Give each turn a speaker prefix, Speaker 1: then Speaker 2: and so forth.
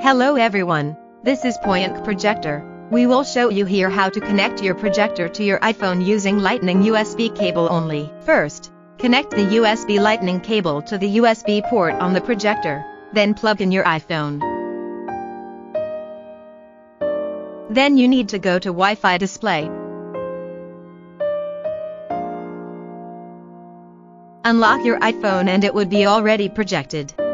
Speaker 1: Hello everyone, this is Poyank Projector. We will show you here how to connect your projector to your iPhone using Lightning USB cable only. First, connect the USB Lightning cable to the USB port on the projector, then plug in your iPhone. Then you need to go to Wi-Fi display. Unlock your iPhone and it would be already projected.